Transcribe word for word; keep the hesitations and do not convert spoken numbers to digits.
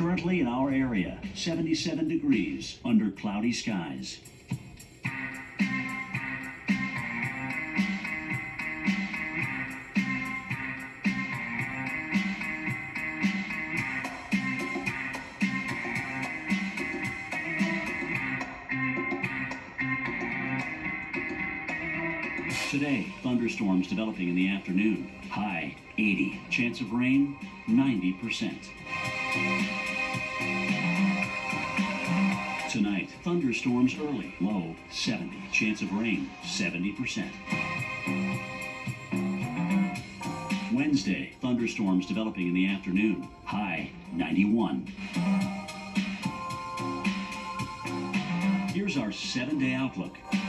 Currently in our area, seventy-seven degrees under cloudy skies. Today, thunderstorms developing in the afternoon. High eighty. Chance of rain ninety percent. Tonight, thunderstorms early. Low seventy. Chance of rain seventy percent. Wednesday, thunderstorms developing in the afternoon. High ninety-one. Here's our seven-day outlook.